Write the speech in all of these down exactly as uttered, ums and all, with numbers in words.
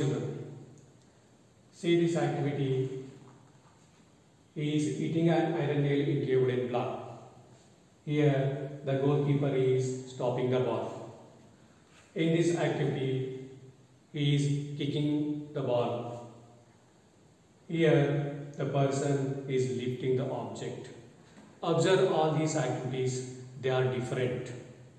children, see this activity. He is eating an iron nail into a wooden block. Here the goalkeeper is stopping the ball. In this activity, he is kicking the ball. Here the person is lifting the object. Observe all these activities, they are different.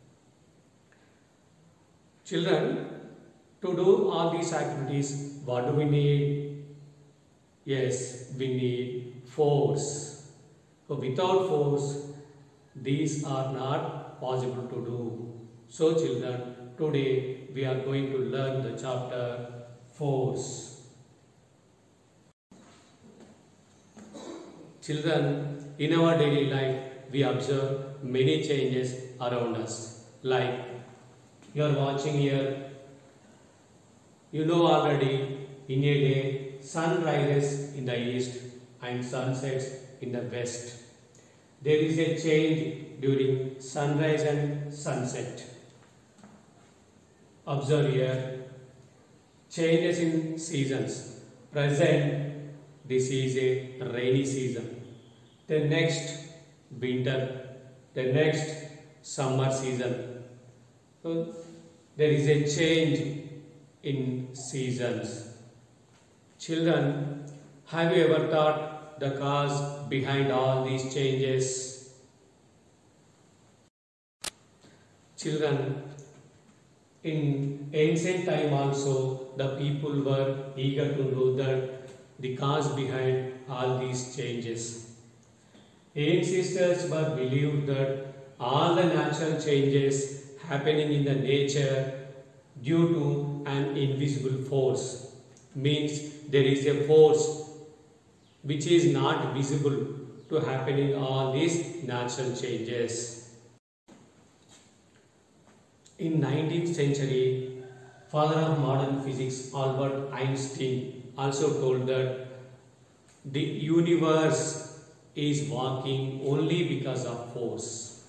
Children, to do all these activities, what do we need? Yes, we need force. So without force, these are not possible to do. So children, today we are going to learn the chapter force. Children, in our daily life, we observe many changes around us. Like you are watching here, you know already in a day, sun rises in the east and sun sets in the west. There is a change during sunrise and sunset. Observe here, changes in seasons. Present, this is a rainy season. The next, winter. The next, summer season. So, there is a change in seasons. Children, have you ever thought the cause behind all these changes? Children, in ancient time also, the people were eager to know that the cause behind all these changes. Ancestors were believed that all the natural changes happening in the nature due to an invisible force, means there is a force which is not visible to happening all these natural changes. In nineteenth century, father of modern physics Albert Einstein also told that the universe is walking only because of force.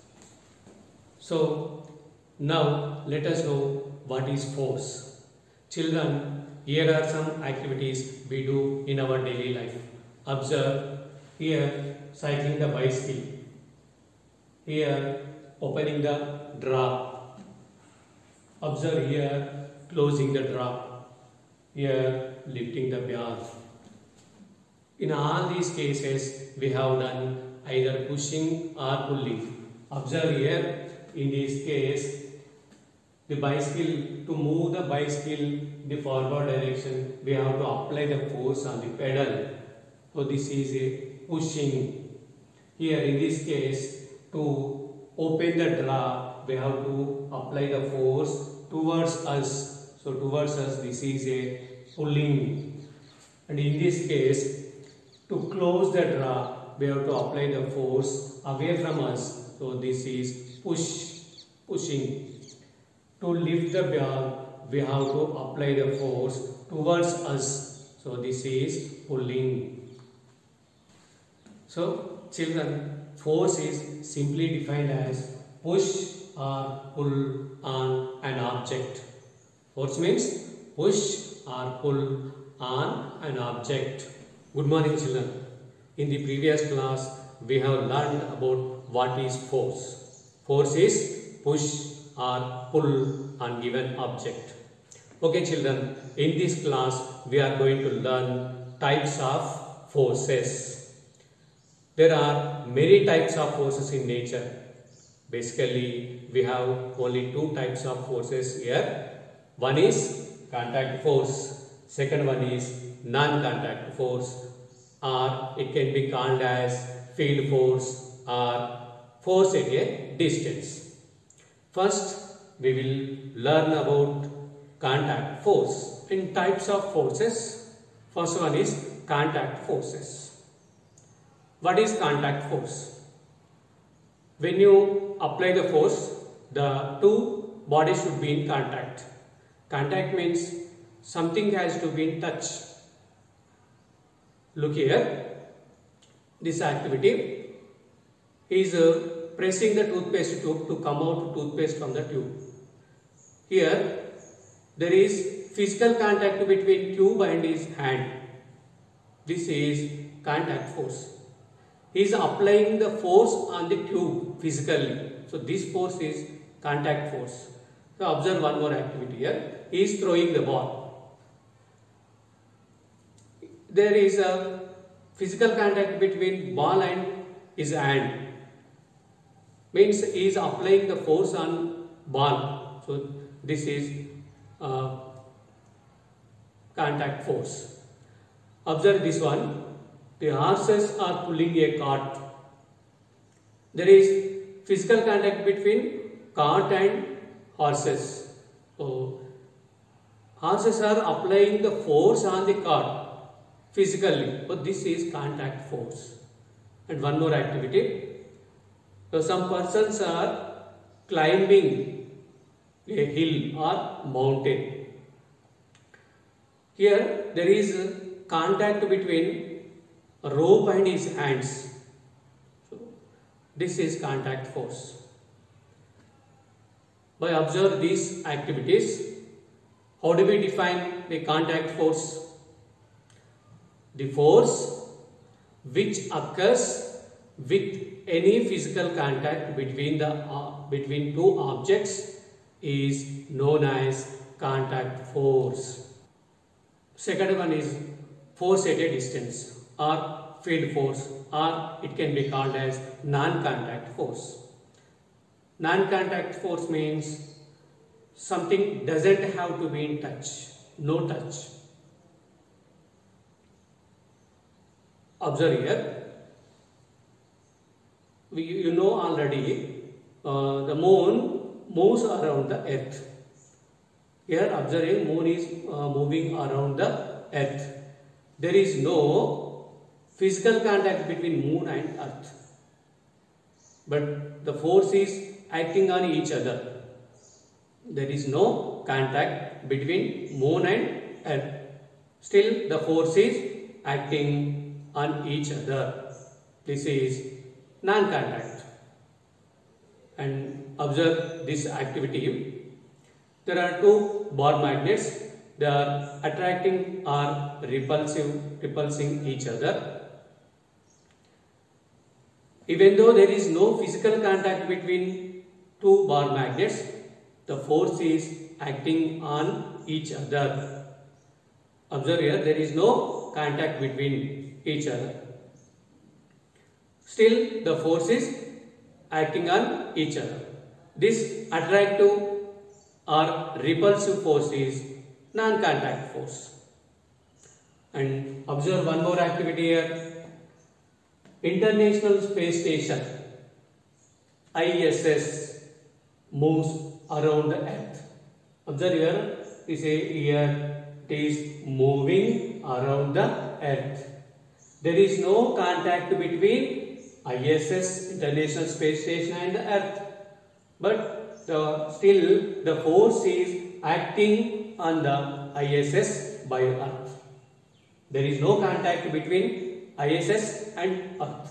So now let us know what is force. Children, here are some activities we do in our daily life. Observe here, cycling the bicycle. Here, opening the drawer. Observe here, closing the drawer. Here, lifting the bag. In all these cases, we have done either pushing or pulling. Observe here, in this case, the bicycle, to move the bicycle in the forward direction, we have to apply the force on the pedal. So this is a pushing. Here in this case, to open the drawer, we have to apply the force towards us. So towards us, this is a pulling. And in this case, to close the drawer, we have to apply the force away from us. So this is push, pushing. To lift the bag, we have to apply the force towards us. So this is pulling. So children, force is simply defined as push or pull on an object. Force means push or pull on an object. Good morning children. In the previous class, we have learned about what is force. Force is push or pull on given object. Okay children, in this class, we are going to learn types of forces. There are many types of forces in nature. Basically, we have only two types of forces here. One is contact force. Second one is non-contact force, or it can be called as field force or force at a distance. First, we will learn about contact force. In types of forces, first one is contact forces. What is contact force? When you apply the force, the two bodies should be in contact. Contact means something has to be in touch. Look here, this activity is uh, pressing the toothpaste tube to come out toothpaste from the tube. Here, there is physical contact between tube and his hand. This is contact force. He is applying the force on the tube physically. So this force is contact force. So observe one more activity here. He is throwing the ball. There is a physical contact between ball and his hand. Means he is applying the force on ball. So this is uh, contact force. Observe this one. The horses are pulling a cart. There is physical contact between cart and horses. So horses are applying the force on the cart physically. So this is contact force. And one more activity. So some persons are climbing a hill or mountain. Here there is contact between a rope and his hands. So this is contact force. By observe these activities, how do we define the contact force? The force which occurs with any physical contact between the uh, between two objects is known as contact force. Second one is force at a distance or field force, or it can be called as non-contact force. Non-contact force means something doesn't have to be in touch, no touch. Observe here, we, you know already uh, the moon moves around the earth. Here observe, moon is uh, moving around the earth. There is no physical contact between moon and earth, but the force is acting on each other. There is no contact between moon and earth. Still the force is acting on each other. This is non-contact. And observe this activity. There are two bar magnets. They are attracting or repulsive, repulsing each other. Even though there is no physical contact between two bar magnets, the force is acting on each other. Observe here, there is no contact between each other. Still, the force is acting on each other. This attractive or repulsive force is non-contact force. And observe one more activity here. International Space Station I S S moves around the earth. Observe here, we say here it is moving around the earth. There is no contact between I S S, International Space Station, and the earth, but the, still the force is acting on the I S S by earth. There is no contact between I S S and earth.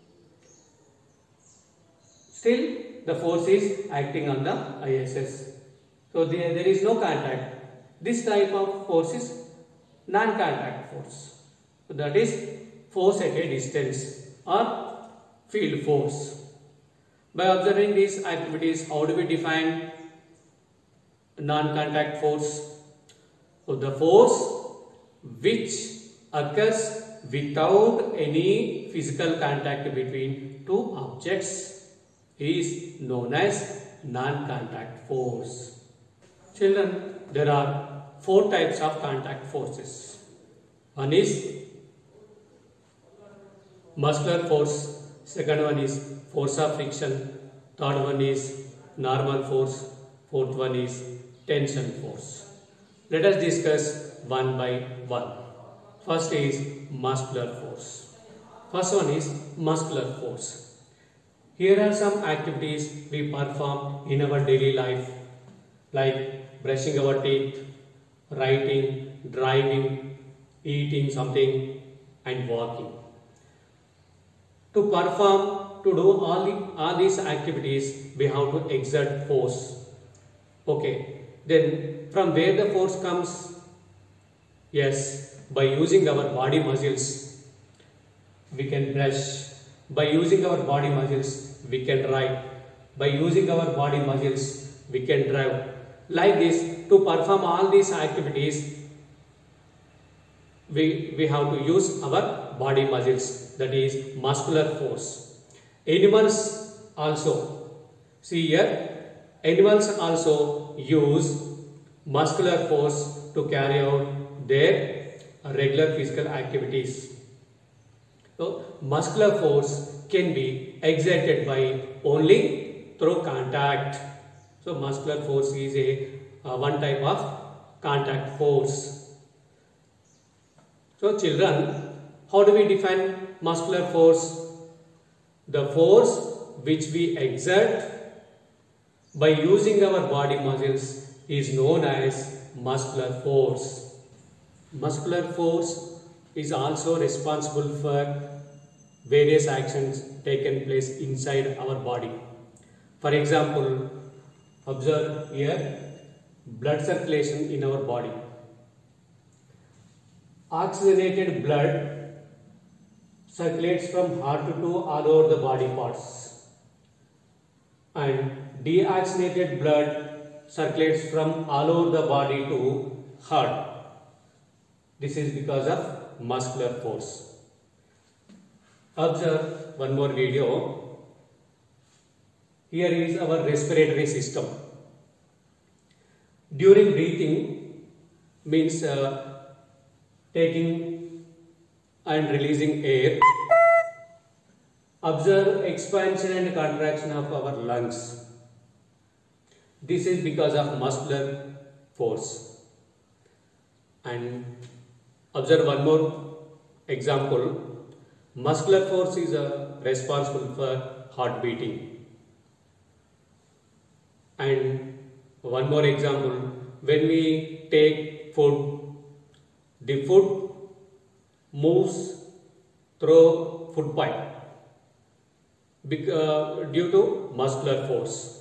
Still the force is acting on the I S S. So there, there is no contact. This type of force is non-contact force. So that is force at a distance or field force. By observing these activities, how do we define non-contact force? So the force which occurs without any physical contact between two objects is known as non-contact force. Children, there are four types of contact forces. One is muscular force, second one is force of friction, third one is normal force, fourth one is tension force. Let us discuss one by one. First is muscular force. First one is muscular force. Here are some activities we perform in our daily life, like brushing our teeth, writing, driving, eating something, and walking. To perform, to do all, the, all these activities, we have to exert force. Okay, then from where the force comes? Yes, by using our body muscles we can brush, by using our body muscles we can write, by using our body muscles we can drive. Like this, to perform all these activities we, we have to use our body muscles, that is muscular force. Animals also, see here, animals also use muscular force to carry out their regular physical activities. So, muscular force can be exerted by only through contact. So, muscular force is a uh, one type of contact force. So, children, how do we define muscular force? The force which we exert by using our body muscles is known as muscular force. Muscular force is also responsible for various actions taken place inside our body. For example, observe here blood circulation in our body. Oxygenated blood circulates from heart to all over the body parts, and deoxygenated blood circulates from all over the body to heart. This is because of muscular force. Observe one more video. Here is our respiratory system. During breathing means uh, taking and releasing air. Observe expansion and contraction of our lungs. This is because of muscular force. And observe one more example. Muscular force is uh, responsible for heart beating. And one more example, when we take food, the food moves through food pipe uh, due to muscular force.